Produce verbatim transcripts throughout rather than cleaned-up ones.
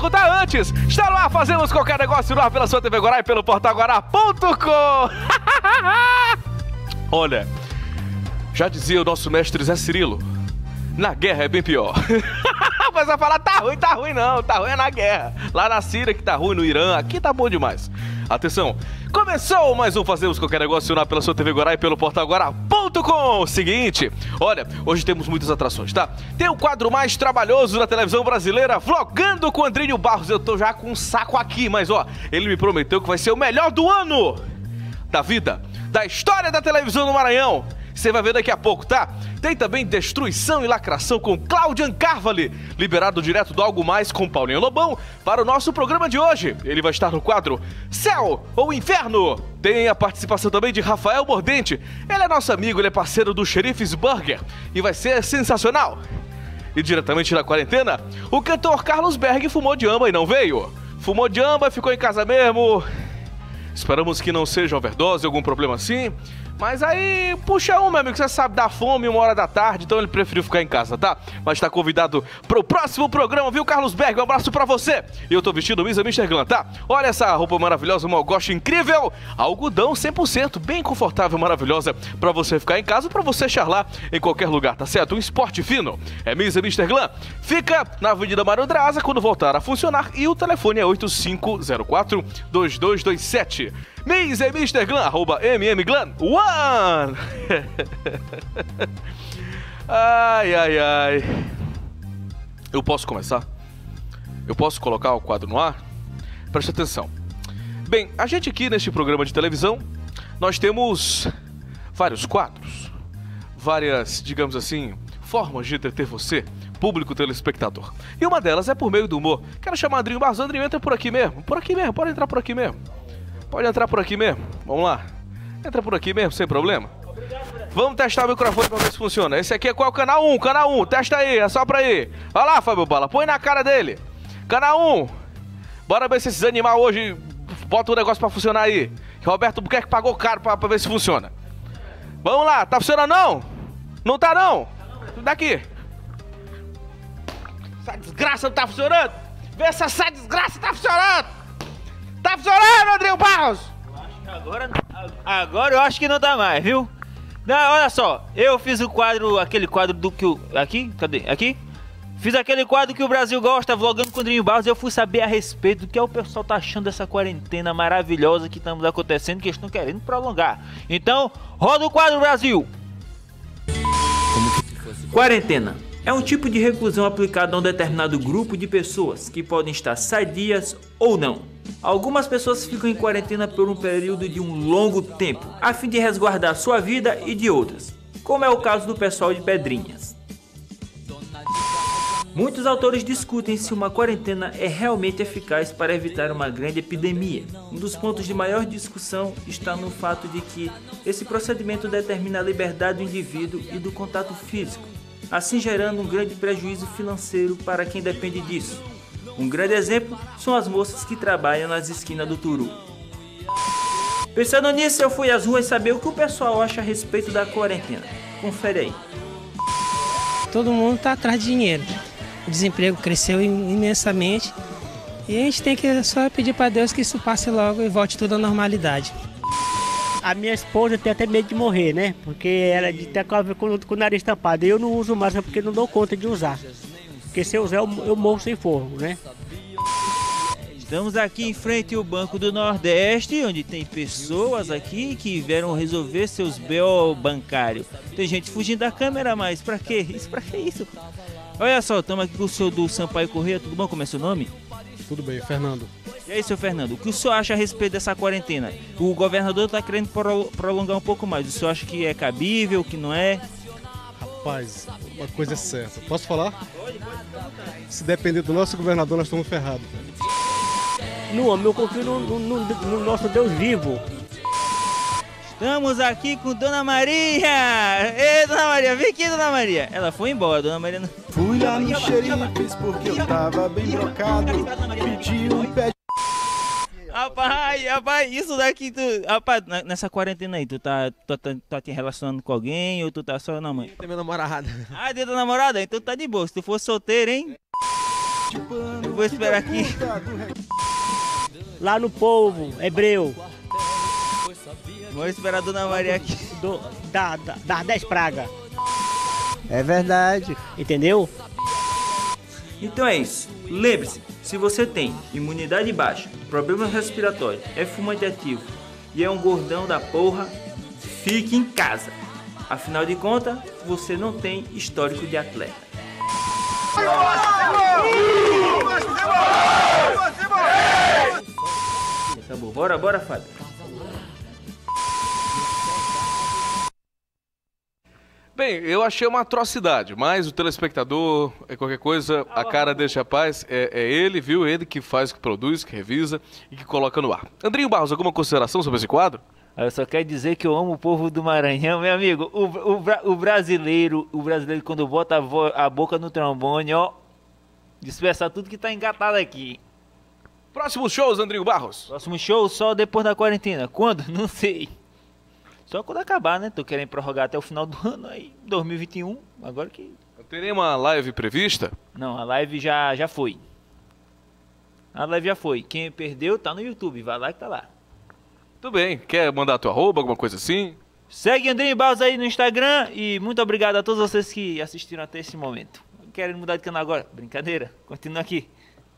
contar antes. Está no ar, fazemos qualquer negócio no ar pela sua T V Guará e pelo portal guará ponto com. Olha, já dizia o nosso mestre Zé Cirilo, na guerra é bem pior. Mas vai falar, tá ruim, tá ruim não, tá ruim é na guerra. Lá na Síria que tá ruim, no Irã, aqui tá bom demais. Atenção, começou mais um Fazemos Qualquer Negócio na pela sua T V Guará e pelo portal guará ponto com. Seguinte, olha, hoje temos muitas atrações, tá? Tem o quadro mais trabalhoso da televisão brasileira, Vlogando com Andrinho Barros. Eu tô já com um saco aqui, mas ó, ele me prometeu que vai ser o melhor do ano, da vida, da história da televisão no Maranhão. Você vai ver daqui a pouco, tá? Tem também Destruição e Lacração com Claudian Carvalho, liberado direto do Algo Mais com Paulinho Lobão, para o nosso programa de hoje. Ele vai estar no quadro Céu ou Inferno. Tem a participação também de Rafael Mordente. Ele é nosso amigo, ele é parceiro do Xerifes Burger e vai ser sensacional. E diretamente da quarentena, o cantor Carlos Berg fumou de amba e não veio. Fumou de amba e ficou em casa mesmo. Esperamos que não seja overdose, algum problema assim. Mas aí, puxa um, meu amigo, você sabe, dá fome uma hora da tarde, então ele preferiu ficar em casa, tá? Mas tá convidado pro próximo programa, viu, Carlos Berg? Um abraço pra você. E eu tô vestindo Misa mister Glam, tá? Olha essa roupa maravilhosa, uma gosto incrível. Algodão cem por cento, bem confortável, maravilhosa, pra você ficar em casa ou pra você charlar em qualquer lugar, tá certo? Um esporte fino. É Misa mister Glam. Fica na Avenida Mário Draza quando voltar a funcionar e o telefone é oito cinco zero quatro, dois dois dois sete. Miz e mister Glam, arroba mmglam one. Ai, ai, ai. Eu posso começar? Eu posso colocar o quadro no ar? Preste atenção. Bem, a gente aqui neste programa de televisão, nós temos vários quadros, várias, digamos assim, formas de entreter você, público telespectador. E uma delas é por meio do humor. Quero chamar Andrinho Barros. Andrinho, entra por aqui mesmo. Por aqui mesmo, pode entrar por aqui mesmo. Pode entrar por aqui mesmo. Vamos lá. Entra por aqui mesmo, sem problema. Vamos testar o microfone pra ver se funciona. Esse aqui é qual? Canal um, canal um. Testa aí, é só pra ir. Vai lá, Fábio Bala. Põe na cara dele. Canal um. Bora ver se esses animais hoje bota o negócio pra funcionar aí. Roberto Buquerque pagou caro pra, pra ver se funciona. Vamos lá. Tá funcionando não? Não tá não? Daqui. Essa desgraça não tá funcionando? Vê se essa desgraça tá funcionando. Tá funcionando, Andrinho Barros? Eu acho que agora, agora eu acho que não tá mais, viu? Não, olha só, eu fiz o quadro, aquele quadro do que o... Aqui? Cadê? Aqui? Fiz aquele quadro que o Brasil gosta, Vlogando com Andrinho Barros. Eu fui saber a respeito do que o pessoal tá achando dessa quarentena maravilhosa que estamos acontecendo, que eles estão querendo prolongar. Então, roda o quadro, Brasil! Quarentena é um tipo de reclusão aplicada a um determinado grupo de pessoas que podem estar sadias ou não. Algumas pessoas ficam em quarentena por um período de um longo tempo, a fim de resguardar sua vida e de outras, como é o caso do pessoal de Pedrinhas. Muitos autores discutem se uma quarentena é realmente eficaz para evitar uma grande epidemia. Um dos pontos de maior discussão está no fato de que esse procedimento determina a liberdade do indivíduo e do contato físico, assim gerando um grande prejuízo financeiro para quem depende disso. Um grande exemplo são as moças que trabalham nas esquinas do Turu. Pensando nisso, eu fui às ruas saber o que o pessoal acha a respeito da quarentena. Confere aí. Todo mundo está atrás de dinheiro. O desemprego cresceu imensamente e a gente tem que só pedir para Deus que isso passe logo e volte tudo à normalidade. A minha esposa tem até medo de morrer, né? Porque ela está com, com o nariz tampado. Eu não uso máscara porque não dou conta de usar. Porque se eu usar, eu, eu morro sem fogo, né? Estamos aqui em frente ao Banco do Nordeste, onde tem pessoas aqui que vieram resolver seus B O bancários. Tem gente fugindo da câmera, mas pra quê? Isso pra que isso? Olha só, estamos aqui com o senhor do Sampaio Corrêa. Tudo bom? Como é seu nome? Tudo bem, Fernando. E aí, seu Fernando, o que o senhor acha a respeito dessa quarentena? O governador está querendo prolongar um pouco mais. O senhor acha que é cabível, que não é? Rapaz, uma coisa é certa. Posso falar? Pode, pode. Se depender do nosso governador, nós estamos ferrados. No homem, eu confio no, no, no, no nosso Deus vivo. Estamos aqui com Dona Maria! Ei, Dona Maria, vem aqui, Dona Maria! Ela foi embora, Dona Maria não... Fui lá no Xerifes porque eu tava bem brocado. Pedi um pé de... Rapaz, rapaz, isso daqui, tu... Rapaz, nessa quarentena aí, tu tá, tu tá, tá te relacionando com alguém ou tu tá só, não, mãe? Tem minha namorada. Ah, tem tua namorada? Então tá de boa, se tu for solteiro, hein? Eu vou esperar aqui. Lá no povo, hebreu, Vou esperar a Dona Maria aqui. do, da, da, das dez pragas. É verdade. Entendeu? Então é isso. Lembre-se, se você tem imunidade baixa, problemas respiratórios, é fumante ativo e é um gordão da porra, fique em casa. Afinal de contas, você não tem histórico de atleta. Acabou. Bora, bora, Fábio. Bem, eu achei uma atrocidade, mas o telespectador, é qualquer coisa, a cara deste rapaz é, é ele, viu? Ele que faz, que produz, que revisa e que coloca no ar. Andrinho Barros, alguma consideração sobre esse quadro? Eu só quero dizer que eu amo o povo do Maranhão, meu amigo. O, o, o brasileiro, o brasileiro quando bota a, vo, a boca no trombone, ó, dispersa tudo que tá engatado aqui. Próximos shows, Andrinho Barros. Próximo show só depois da quarentena. Quando? Não sei. Só quando acabar, né? Tô querendo prorrogar até o final do ano aí, dois mil e vinte e um. Agora que... Tem nenhuma live prevista? Não, a live já, já foi. A live já foi. Quem perdeu tá no YouTube. Vai lá que tá lá. Tudo bem. Quer mandar teu arroba, alguma coisa assim? Segue Andrinho Barros aí no Instagram. E muito obrigado a todos vocês que assistiram até esse momento. Querem mudar de canal agora? Brincadeira. Continua aqui.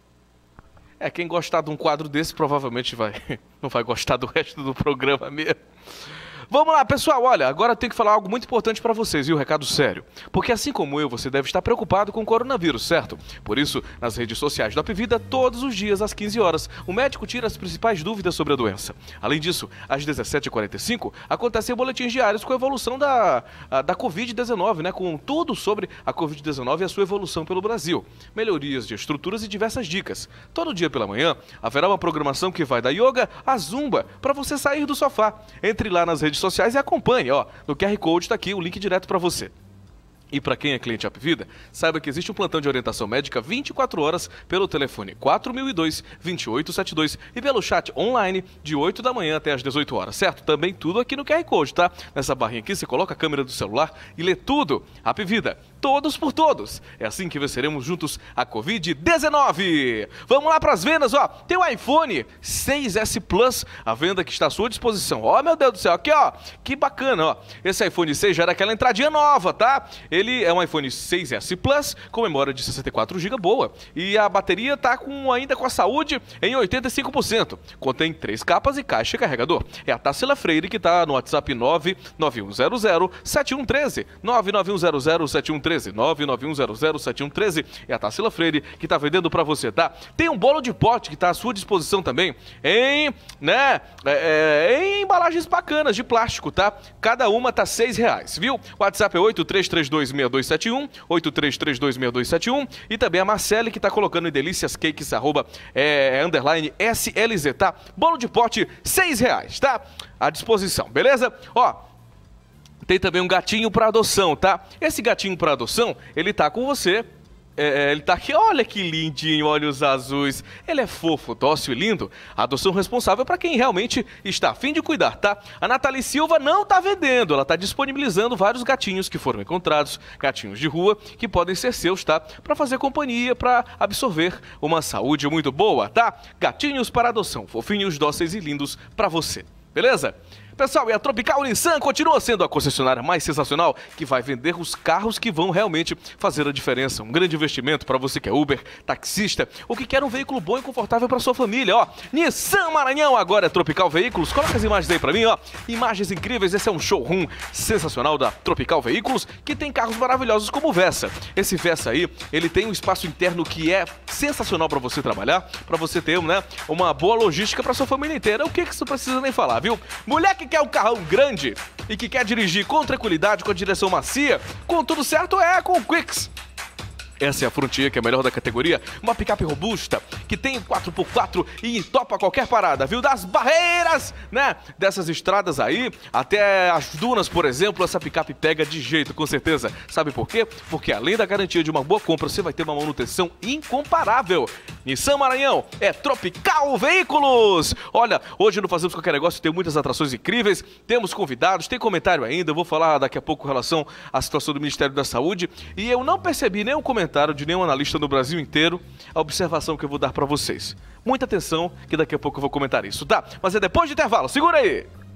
É, quem gostar de um quadro desse provavelmente vai, não vai gostar do resto do programa mesmo. Vamos lá, pessoal, olha, agora eu tenho que falar algo muito importante para vocês, viu? Recado sério. Porque assim como eu, você deve estar preocupado com o coronavírus, certo? Por isso, nas redes sociais do Apvida, todos os dias às quinze horas, o médico tira as principais dúvidas sobre a doença. Além disso, às dezessete e quarenta e cinco, acontecem boletins diários com a evolução da, a, da covid dezenove, né? Com tudo sobre a covid dezenove e a sua evolução pelo Brasil. Melhorias de estruturas e diversas dicas. Todo dia pela manhã, haverá uma programação que vai da yoga à zumba, para você sair do sofá. Entre lá nas redes sociais e acompanhe, ó, no Q R Code está aqui o link direto para você. E para quem é cliente Apvida, saiba que existe um plantão de orientação médica vinte e quatro horas pelo telefone quatro mil e dois, vinte e oito setenta e dois e pelo chat online de oito da manhã até as dezoito horas, certo? Também tudo aqui no Q R Code, tá? Nessa barrinha aqui você coloca a câmera do celular e lê tudo. Apvida, todos por todos. É assim que venceremos juntos a covid dezenove. Vamos lá para as vendas, ó. Tem o iPhone seis S Plus, a venda que está à sua disposição. Ó, meu Deus do céu, aqui, ó. Que bacana, ó. Esse iPhone seis já era aquela entradinha nova, tá? Ele é um iPhone seis S Plus com memória de sessenta e quatro gigabytes boa e a bateria tá com, ainda com a saúde em oitenta e cinco por cento. Contém três capas e caixa e carregador. É a Tarsila Freire que tá no WhatsApp nove nove um zero zero sete um um três, nove nove um zero zero sete um um três, nove nove um zero zero sete um um três. É a Tarsila Freire que tá vendendo pra você, tá? Tem um bolo de pote que tá à sua disposição também em, né, é, é, em embalagens bacanas de plástico, tá? Cada uma tá seis reais, viu? O WhatsApp é oito três três dois seis dois sete um, oito três três dois seis dois sete um, e também a Marcele que tá colocando em delícias cakes, arroba, é, underline S L Z, tá? Bolo de pote, seis reais, tá? À disposição, beleza? Ó, tem também um gatinho para adoção, tá? Esse gatinho para adoção, ele tá com você. É, ele tá aqui, olha que lindinho, olhos azuis. Ele é fofo, dócil e lindo. A adoção responsável para quem realmente está a fim de cuidar, tá? A Nathalie Silva não tá vendendo, ela tá disponibilizando vários gatinhos que foram encontrados, gatinhos de rua, que podem ser seus, tá? Para fazer companhia, para absorver uma saúde muito boa, tá? Gatinhos para adoção, fofinhos, dóceis e lindos para você, beleza? Pessoal, e a Tropical Nissan continua sendo a concessionária mais sensacional que vai vender os carros que vão realmente fazer a diferença. Um grande investimento para você que é Uber, taxista ou que quer um veículo bom e confortável para sua família, ó. Nissan Maranhão agora é Tropical Veículos. Coloca as imagens aí para mim, ó. Imagens incríveis, esse é um showroom sensacional da Tropical Veículos que tem carros maravilhosos como o Versa. Esse Versa aí, ele tem um espaço interno que é sensacional para você trabalhar, para você ter, né, uma boa logística para sua família inteira. O que que você precisa nem falar, viu? Mulher que quer um carrão grande e que quer dirigir com tranquilidade, com a direção macia, com tudo certo, é com o Quicks. Essa é a Frontier, que é a melhor da categoria, uma picape robusta, que tem quatro por quatro e topa qualquer parada, viu? Das barreiras, né? Dessas estradas aí, até as dunas, por exemplo, essa picape pega de jeito, com certeza. Sabe por quê? Porque além da garantia de uma boa compra, você vai ter uma manutenção incomparável. Nissan Maranhão é Tropical Veículos. Olha, hoje no Fazemos Qualquer Negócio tem muitas atrações incríveis, temos convidados, tem comentário ainda, eu vou falar daqui a pouco com relação à situação do Ministério da Saúde, e eu não percebi nenhum comentário de nenhum analista no Brasil inteiro, a observação que eu vou dar para vocês. Muita atenção, que daqui a pouco eu vou comentar isso, tá? Mas é depois do intervalo, segura aí!